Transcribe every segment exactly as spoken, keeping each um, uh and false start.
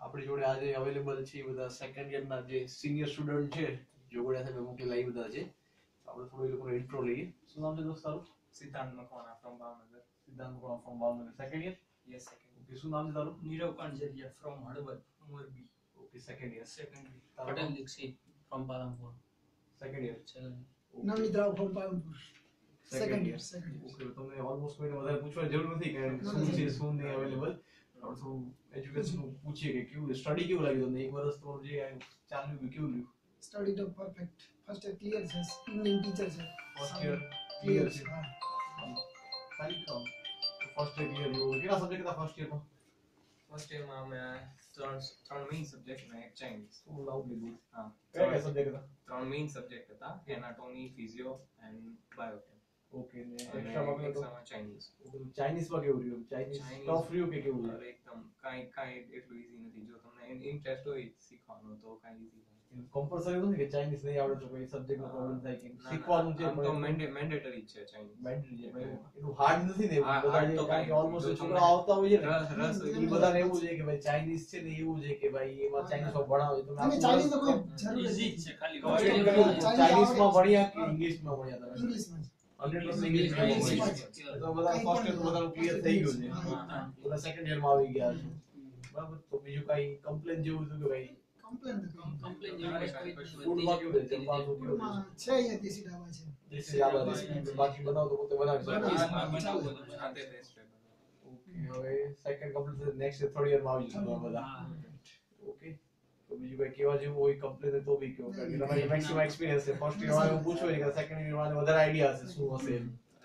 આપણી જોડે આજે અવેલેબલ છે બધા સેકન્ડ યરના જે સિનિયર સ્ટુડન્ટ છે જોગડિયા સાહેબ મોકલેલા એ બધા છે. આપણે થોડું એ લોકોનો ઇન્ટ્રો લઈએ. શું નામ છે દોસ્ત તારું? સિદ્ધાંત Makwana from Bhavnagar. Siddhant Makwana from Bhavnagar. Second year? Yes second. Okay, શું નામ છે તારું? Nirav Kanjariya from Halvad Morbi. Okay, second year. Second. Patel Dikshit from Palanpur. Second year. Navneet Rao from Palanpur. Second year. Second year. Okay, તમને ઓલમોસ્ટ કોઈને વધારે પૂછવાની જરૂર નથી કે શું છે શું નહીં અવેલેબલ. આપણે થોડું એજ્યુકેશન પૂછીએ કે કેવું સ્ટડી કેવું લાગ્યું તમને? એક વર્ષ તમારું જે ચાલ્યું કેવું કેવું રહ્યું? સ્ટડી તો પરફેક્ટ. ફર્સ્ટ યર ક્લિયર છે. ઇંગ્લિશ ટીચર છે. ફર્સ્ટ યર ક્લિયર છે. સારી કામ. ફર્સ્ટ યર ક્લિયર રહ્યું. કેટલા સબ્જેક્ટ હતા ફર્સ્ટ યરમાં? ફર્સ્ટ યરમાં અમે ત્રણ ત્રણ મેઇન સબ્જેક્ટ અને એક ચાઇનીઝ. થોડું લાઉડલી બોલ. હા, કયા કયા સબ્જેક્ટ હતા? ત્રણ મેઇન સબ્જેક્ટ હતા, anatomy, physio and biochem. Okay, ને અને એક્સ્ટ્રા માં એક્સ્ટ્રામાં ચાઇનીઝ. ચાઇનીઝ માં કેવું રહ્યું? ચાઇનીઝ ટફ રહ્યું કે કેવું રહ્યું? અરે એકદમ કાઈ કાઈ એટલું ઈઝી નથી. જો તમને ઇન્ટરેસ્ટ હોય શીખવાનો તો કાઈ ઈઝી થાય. કમ્પલસરી નથી કે ચાઇનીઝ નહીં આવડે તો કોઈ સબ્જેક્ટનો પ્રોબ્લેમ થાય કે શીખવાનું છે આમ તો મેન્ડેટરી છે ચાઇનીઝ. મેન્ડેટરી છે ભાઈ, એટલું હાર્ડ નથી ને. હા, બધા hard તો કારણ કે કાંઈ ઓલમોસ્ટ જો છોકરા આવતા હોય છે ને રસ રસ હોય એ બધાને એવું છે કે ભાઈ ચાઇનીઝ છે ને એવું છે કે ભાઈ એમાં ચાઇનીઝ માં ભણાવે તો અને ચાઇનીઝ તો કોઈ જરૂર ઈઝી નથી. જ છે ખાલી ચાઇનીઝ માં ભણ્યા કે ઇંગ્લિશ માં ભણ્યા તમે? ઇંગ્લિશમાં હંડ્રેડ પર્સન્ટ ઇંગ્લિશ માં ભણ્યા તો બધા ફર્સ્ટ યર તો બધાનું ક્લિયર થઈ ગયું છે. બધા સેકન્ડ યર માં આવી ગયા છે. બરાબર, તો બીજું કઈ કમ્પ્લેન જેવું હતું કે ભાઈ કમ્પ્લેન કમ્પ્લેન જેવી વસ્તુ ફૂડમાં કેવું છે? જમવાનું કેવું છે? માં છે અહીંયા દેશી ઢાબા છે. દેશી ઢાબા દેશી, બાકી બનાવો તો પોતે બનાવી શકો. બનાવવું હતું. સાથે બેસ્ટ ઓકે, હવે સેકન્ડ કમ્પ્લીટ થર્ડ યર માં આવી જશે બધા. ઓકે, તો બીજું કઈ કેવા જેવું હોય કમ્પ્લેન તો બી કહો, કારણ કે તમારી મેક્સિમમ એક્સપિરિયન્સ છે. ફર્સ્ટ યર વાળા પૂછો કે સેકન્ડ યર વાળા વધારે આઈડિયા હશે શું હશે.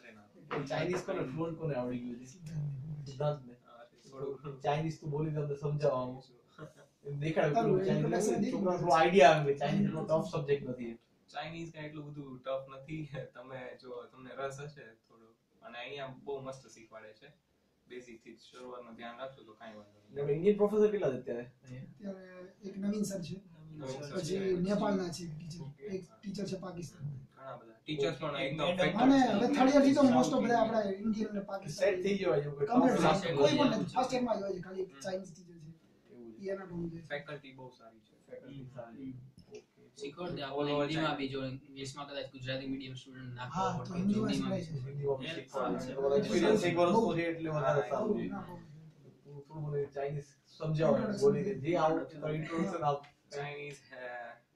ચાઇનીઝ કોને ફ્લુઅન્ટ કોને આવડી ગયું છે? સિદ્ધાંત ને થોડું ચાઇનીઝ તો બોલી તમને સમજાવવાનું દેખાડ્યું તારું ચાઇનીઝ introduction છોકરા થોડો આઈડિયા આવે કે ચાઇનીઝ એટલો ટફ સબ્જેક્ટ નથી. ચાઇનીઝ કઈ એટલું બધું ટફ નથી. તમે જો તમને રસ હશે થોડું, અને અહીંયા બહુ મસ્ત શીખવાડે છે. બેસિક થી શરૂઆતમાં ધ્યાન રાખજો તો કાંઈ વાંધો નહીં. આપણે ઇન્ડિયન પ્રોફેસર કેટલા છે અત્યારે? અત્યારે એક નવીન સર છે, નવીન સર પછી છે. નેપાળના છે ટીચર, એક ટીચર છે પાકિસ્તાન. ઘણા બધા ટીચર્સ પણ એકદમ અને effective હવે થર્ડ યર થી તો મોસ્ટ ઓફ બધા આપણા ઇન્ડિયન અને સેટ પાકિસ્તાન થઈ જવાય એવું કોઈ કમ્પ્લીટ tough છે. નથી. કોઈ પણ નથી. ફર્સ્ટ યર માં જ હોય છે ખાલી એક ચાઇનીઝ ટીચર છે. એવું છે. એના પણ છે. ફેકલ્ટી બહુ સારી છે. Faculty સારી. ઓકે. શીખવાડે આપણે હિન્દીમાં બી જો ઇંગ્લિશમાં કદાચ ગુજરાતી મીડિયમ સ્ટુડન્ટ નાખવો હા, તો હોય તો હિન્દીમાં હિન્દીમાં શીખવાય છે. હિન્દીમાં બી એ શીખવાડે છે. સારું છે. તમારો experience એક વર્ષનો છે એટલે વધારે સારું છે. ના, બહુ. થોડું મને ચાઇનીઝ સમજાવો બોલીને જે આવડે તો ઇન્ટ્રોડક્શન આપ. ચાઇનીઝ હે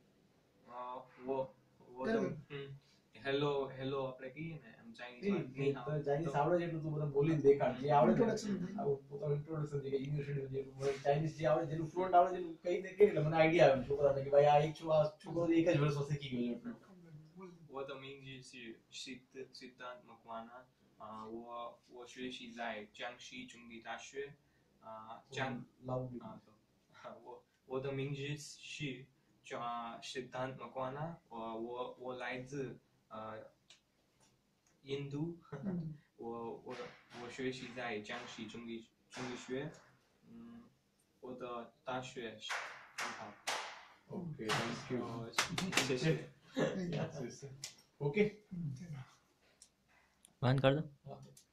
અ, વો વો Hello. હેલો હેલો આપણે કહીએ ને એમ ચાઇનીઝ ની હા ચાઇનીઝ આવડે છે એટલું તું બધા બોલીને દેખાડ. જે આવડે ને Introduction થાય. આવું પોતાનું ઇન્ટ્રોડક્શન છે કે યુનિવર્સિટી જેટલું મને ચાઇનીઝ જે આવડે જેટલું ફ્લુઅન્ટ આવડે જેટલું કહીને કે એટલે મને આઈડિયા આવે છોકરાને કે ભાઈ આ એક છો આ છોકરો એક જ વર્ષમાં શીખી ગયો છે એટલું. 我的名字是Siddhant Makwana，啊、我我学习在江西中理大学，啊、江 loudly 啊、我我的名字是叫 Siddhant Makwana，我我我来自呃印度，我我我学习在江西中理中理学，嗯，我的大学是很好， okay thank you. 呃，谢谢。 okay બંધ કર દો. હા.